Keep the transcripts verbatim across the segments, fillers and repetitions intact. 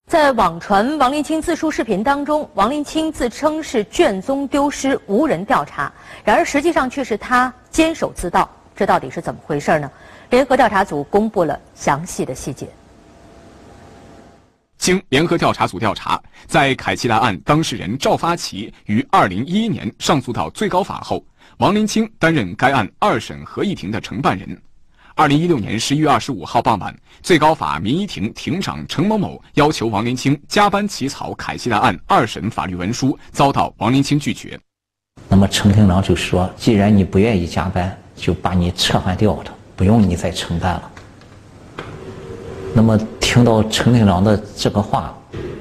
在网传王林清自述视频当中，王林清自称是卷宗丢失，无人调查，然而实际上却是他监守自盗，这到底是怎么回事呢？联合调查组公布了详细的细节。 经联合调查组调查，在凯奇莱案当事人赵发奇于二零一一年上诉到最高法后，王林清担任该案二审合议庭的承办人。二零一六年十一月二十五号傍晚，最高法民一庭庭长程某某要求王林清加班起草凯西莱案二审法律文书，遭到王林清拒绝。 那么程庭长就说：“既然你不愿意加班，就把你撤换掉了，不用你再承办了。”那么听到程庭长的这个话，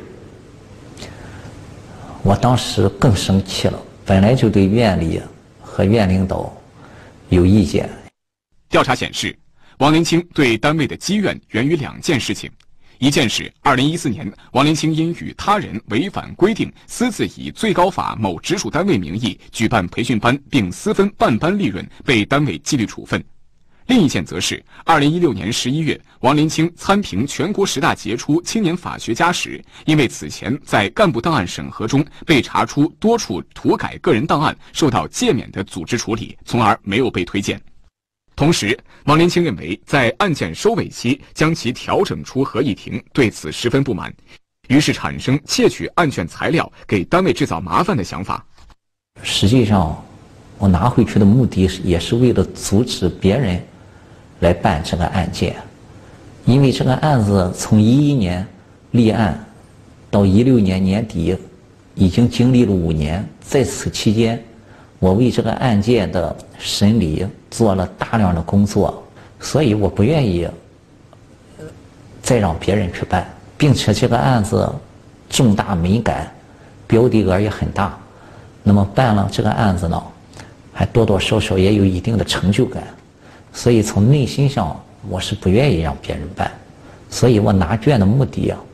我当时更生气了。本来就对院里和院领导有意见。 调查显示，王林清对单位的积怨源于两件事情，一件是二零一四年王林清因与他人违反规定，私自以最高法某直属单位名义举办培训班并私分办班利润，被单位纪律处分。另一件则是二零一六年十一月，王林清参评全国十大杰出青年法学家时，因为此前在干部档案审核中被查出多处涂改个人档案，受到诫免的组织处理，从而没有被推荐。同时，王林清认为在案件收尾期将其调整出合议庭，对此十分不满，于是产生窃取案卷材料给单位制造麻烦的想法。 实际上，我拿回去的目的也是为了阻止别人来办这个案件，因为这个案子从一一年立案到一六年年底，已经经历了五年，在此期间，我为这个案件的审理做了大量的工作，所以我不愿意再让别人去办，并且这个案子重大敏感，标的额也很大，那么办了这个案子呢，还多多少少也有一定的成就感，所以从内心上我是不愿意让别人办，所以我拿卷的目的啊，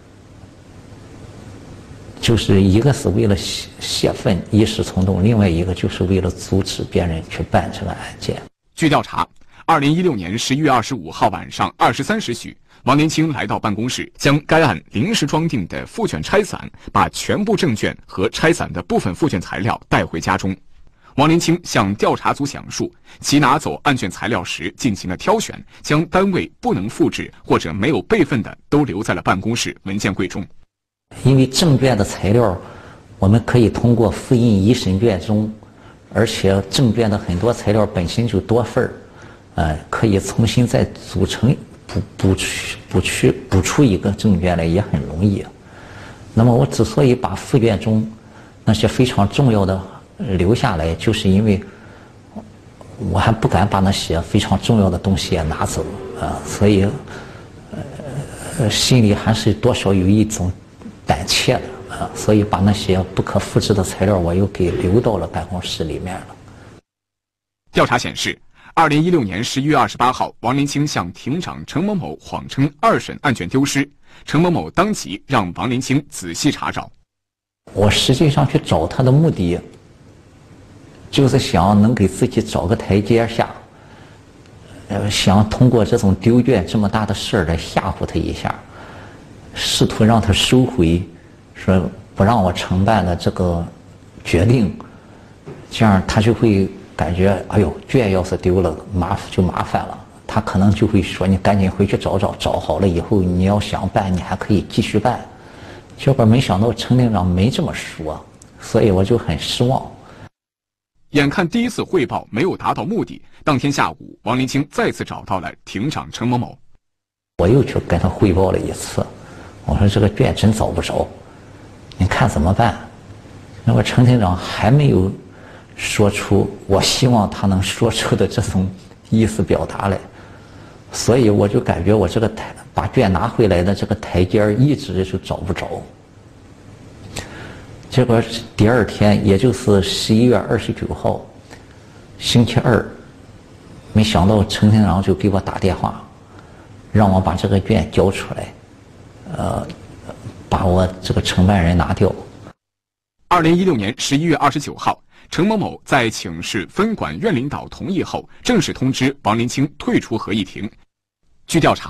就是一个是为了泄愤一时冲动，另外一个就是为了阻止别人去办这个案件。 据调查，二零一六年十一月二十五号晚上二十三时许，王林清来到办公室，将该案临时装订的复卷拆散，把全部证卷和拆散的部分复卷材料带回家中。王林清向调查组讲述，其拿走案卷材料时进行了挑选，将单位不能复制或者没有备份的都留在了办公室文件柜中。 因为证卷的材料，我们可以通过复印一审卷中，而且证卷的很多材料本身就多份儿，呃，可以重新再组成补补出补出补出一个证卷来也很容易。那么我之所以把复卷中那些非常重要的留下来，就是因为我还不敢把那些非常重要的东西也拿走啊、呃，所以呃心里还是多少有一种胆怯的啊，所以把那些不可复制的材料我又给留到了办公室里面了。 调查显示，二零一六年十一月二十八号，王林清向庭长程某某谎称二审案卷丢失，程某某当即让王林清仔细查找。 我实际上去找他的目的，就是想能给自己找个台阶下，呃，想通过这种丢卷这么大的事儿来吓唬他一下。试图让他收回说不让我承办的这个决定，这样他就会感觉哎呦，卷要是丢了麻烦就麻烦了，他可能就会说你赶紧回去找找，找好了以后你要想办你还可以继续办。结果没想到程庭长没这么说，所以我就很失望。 眼看第一次汇报没有达到目的，当天下午王林清再次找到了庭长程某某， 我又去跟他汇报了一次，我说这个卷真找不着，你看怎么办？那么程庭长还没有说出我希望他能说出的这种意思表达来，所以我就感觉我这个台把卷拿回来的这个台阶一直就找不着。结果第二天，也就是十一月二十九号，星期二，没想到程庭长就给我打电话，让我把这个卷交出来。呃，把我这个承办人拿掉。 二零一六年十一月二十九号，程某某在请示分管院领导同意后，正式通知王林清退出合议庭。据调查，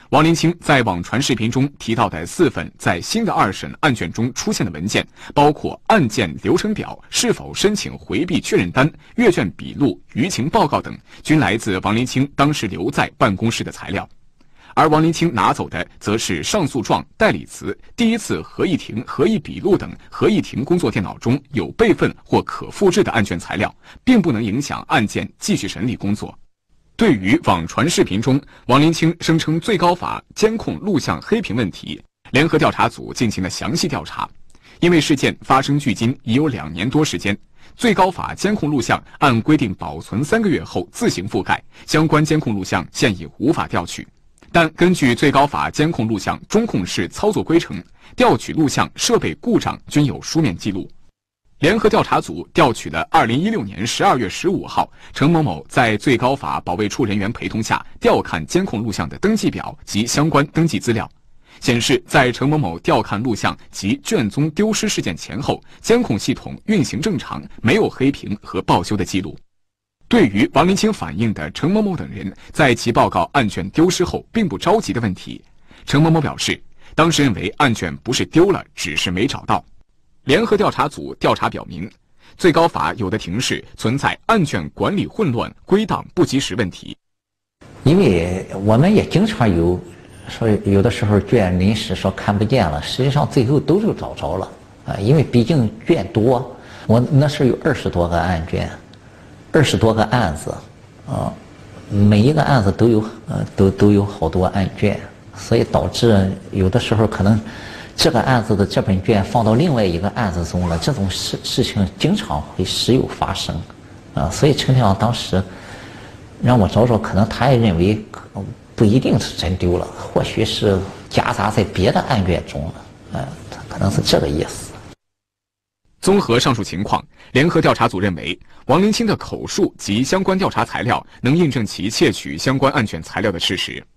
王林清在网传视频中提到的四份在新的二审案卷中出现的文件，包括案件流程表、是否申请回避确认单、阅卷笔录、舆情报告等，均来自王林清当时留在办公室的材料。而王林清拿走的则是上诉状、代理词、第一次合议庭合议笔录等合议庭工作电脑中有备份或可复制的案卷材料，并不能影响案件继续审理工作。对于网传视频中王林清声称最高法监控录像黑屏问题，联合调查组进行了详细调查。因为事件发生距今已有两年多时间，最高法监控录像按规定保存三个月后自行覆盖，相关监控录像现已无法调取。但根据最高法监控录像中控室操作规程，调取录像设备故障均有书面记录。联合调查组调取了二零一六年十二月十五号程某某在最高法保卫处人员陪同下调看监控录像的登记表及相关登记资料，显示在程某某调看录像及卷宗丢失事件前后，监控系统运行正常，没有黑屏和报修的记录。对于王林清反映的程某某等人在其报告案卷丢失后并不着急的问题，程某某表示，当时认为案卷不是丢了，只是没找到。联合调查组调查表明，最高法有的庭室存在案卷管理混乱、归档不及时问题。 因为我们也经常有说有的时候卷临时说看不见了，实际上最后都是找着了啊，因为毕竟卷多，我那时候有二十多个案卷。二十多个案子，啊，每一个案子都有呃都都有好多案卷，所以导致有的时候可能这个案子的这本卷放到另外一个案子中了，这种事事情经常会时有发生，啊，所以陈天阳当时让我找找，可能他也认为不一定是真丢了，或许是夹杂在别的案卷中了，呃，可能是这个意思。 综合上述情况，联合调查组认为，王林清的口述及相关调查材料能印证其窃取相关案卷材料的事实。